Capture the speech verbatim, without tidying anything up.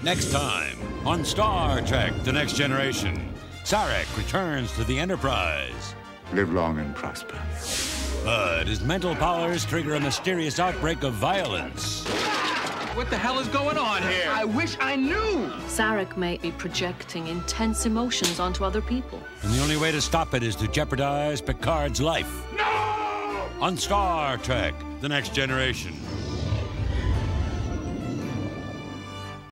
Next time on Star Trek The Next Generation, Sarek returns to the Enterprise. Live long and prosper. But his mental powers trigger a mysterious outbreak of violence. What the hell is going on here? I wish I knew! Sarek may be projecting intense emotions onto other people. And the only way to stop it is to jeopardize Picard's life. No! On Star Trek The Next Generation.